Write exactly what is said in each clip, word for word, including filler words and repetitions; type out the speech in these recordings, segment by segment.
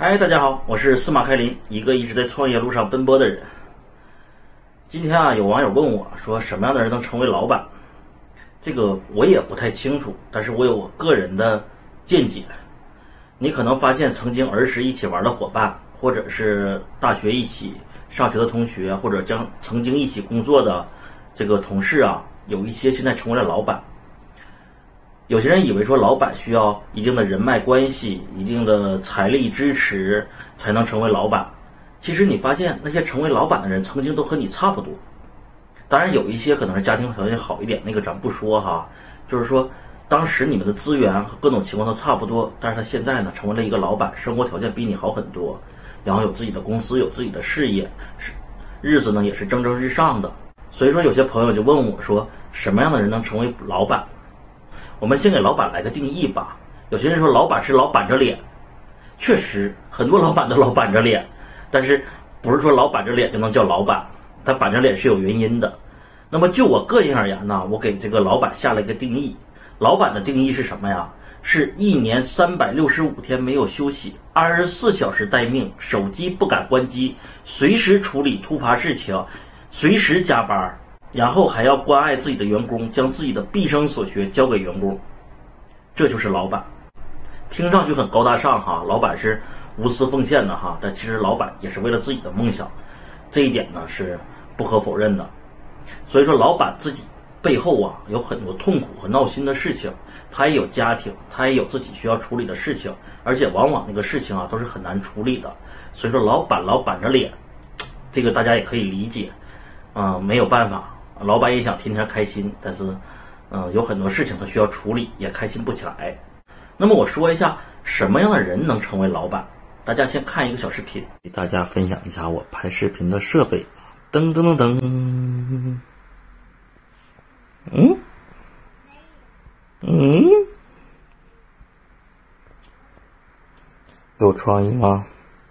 嗨，大家好，我是司马开林，一个一直在创业路上奔波的人。今天啊，有网友问我说，什么样的人能成为老板？这个我也不太清楚，但是我有我个人的见解。你可能发现，曾经儿时一起玩的伙伴，或者是大学一起上学的同学，或者将曾经一起工作的这个同事啊，有一些现在成为了老板。有些人以为说老板需要一定的人脉关系、一定的财力支持才能成为老板。其实你发现那些成为老板的人曾经都和你差不多。当然有一些可能是家庭条件好一点，那个咱不说哈。就是说当时你们的资源和各种情况都差不多，但是他现在呢成为了一个老板，生活条件比你好很多，然后有自己的公司，有自己的事业，日子呢也是蒸蒸日上的。所以说有些朋友就问我说，什么样的人能成为老板？我们先给老板来个定义吧。有些人说老板是老板着脸，确实很多老板都老板着脸，但是不是说老板着脸就能叫老板，他板着脸是有原因的。那么就我个人而言呢，我给这个老板下了一个定义。老板的定义是什么呀？是一年三百六十五天没有休息，二十四小时待命，手机不敢关机，随时处理突发事情，随时加班，然后还要关爱自己的员工，将自己的毕生所学交给员工。这就是老板。听上去很高大上哈，老板是无私奉献的哈，但其实老板也是为了自己的梦想，这一点呢是不可否认的。所以说老板自己背后啊有很多痛苦和闹心的事情，他也有家庭，他也有自己需要处理的事情，而且往往那个事情啊都是很难处理的。所以说老板老板着脸，这个大家也可以理解，嗯、呃，没有办法，老板也想天天开心，但是嗯、呃，有很多事情他需要处理，也开心不起来。那么我说一下什么样的人能成为老板，大家先看一个小视频，给大家分享一下我拍视频的设备。噔噔噔噔，嗯嗯，有创意吗？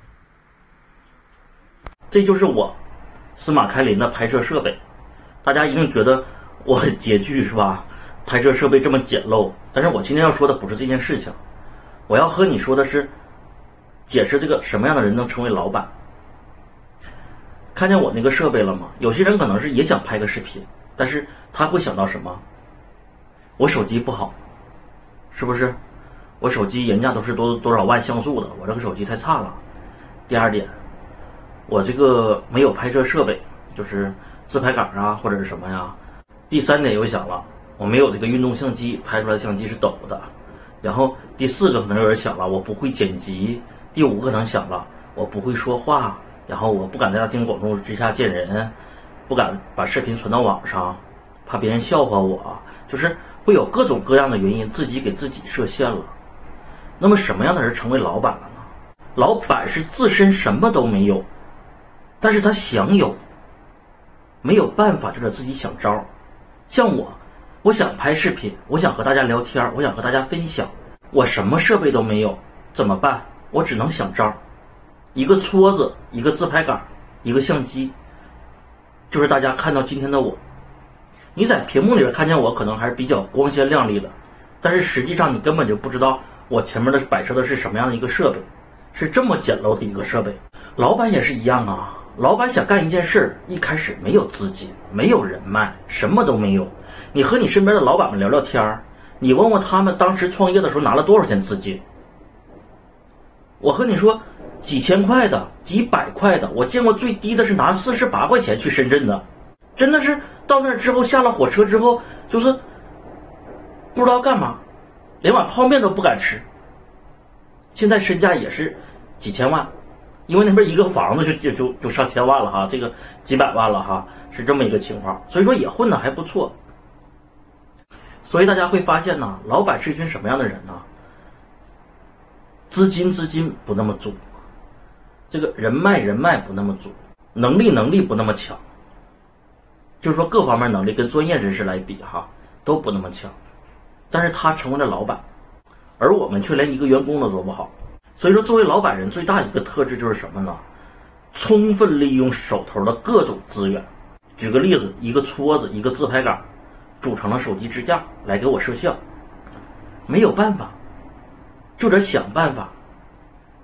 这就是我司马开林的拍摄设备。大家一定觉得我很拮据是吧？拍摄设备这么简陋，但是我今天要说的不是这件事情，我要和你说的是解释这个什么样的人能成为老板。看见我那个设备了吗？有些人可能是也想拍个视频，但是他会想到什么？我手机不好，是不是？我手机人家都是多多少万像素的，我这个手机太差了。第二点，我这个没有拍摄设备，就是自拍杆啊或者是什么呀。第三点又想了，我没有这个运动相机，拍出来的相机是抖的。然后第四个可能有人想了，我不会剪辑。第五个可能想了，我不会说话，然后我不敢在大庭广众之下见人，不敢把视频传到网上，怕别人笑话我，就是会有各种各样的原因，自己给自己设限了。那么什么样的人成为老板了呢？老板是自身什么都没有，但是他想有，没有办法，就得自己想招。像我，我想拍视频，我想和大家聊天，我想和大家分享，我什么设备都没有，怎么办？我只能想招。一个撮子，一个自拍杆，一个相机，就是大家看到今天的我。你在屏幕里边看见我可能还是比较光鲜亮丽的，但是实际上你根本就不知道我前面的摆设的是什么样的一个设备，是这么简陋的一个设备。老板也是一样啊，老板想干一件事，一开始没有资金，没有人脉，什么都没有。你和你身边的老板们聊聊天，你问问他们当时创业的时候拿了多少钱资金。我和你说，几千块的，几百块的，我见过最低的是拿四十八块钱去深圳的，真的是到那之后下了火车之后，就是不知道干嘛，连碗泡面都不敢吃。现在身价也是几千万，因为那边一个房子就就就上千万了哈，这个几百万了哈，是这么一个情况，所以说也混得还不错。所以大家会发现呢，老板是一群什么样的人呢？资金资金不那么足，这个人脉人脉不那么足，能力能力不那么强，就是说各方面能力跟专业人士来比哈都不那么强，但是他成为了老板，而我们却连一个员工都做不好。所以说作为老板人最大一个特质就是什么呢？充分利用手头的各种资源。举个例子，一个撮子，一个自拍杆，组成了手机支架来给我摄像，没有办法，就得想办法，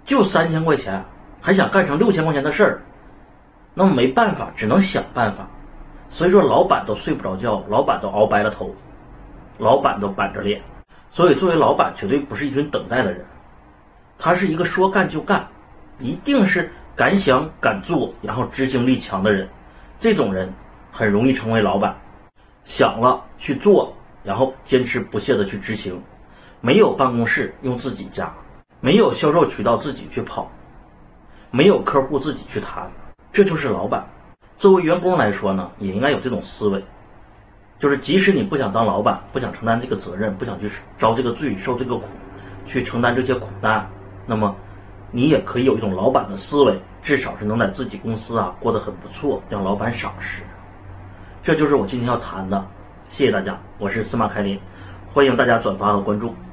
就三千块钱，还想干成六千块钱的事儿，那么没办法，只能想办法。所以说，老板都睡不着觉，老板都熬白了头，老板都板着脸。所以，作为老板，绝对不是一群等待的人，他是一个说干就干，一定是敢想敢做，然后执行力强的人。这种人很容易成为老板，想了去做，然后坚持不懈的去执行。没有办公室用自己家，没有销售渠道自己去跑，没有客户自己去谈，这就是老板。作为员工来说呢，也应该有这种思维，就是即使你不想当老板，不想承担这个责任，不想去遭这个罪受这个苦，去承担这些苦难，那么你也可以有一种老板的思维，至少是能在自己公司啊过得很不错，让老板赏识。这就是我今天要谈的。谢谢大家，我是司马开林，欢迎大家转发和关注。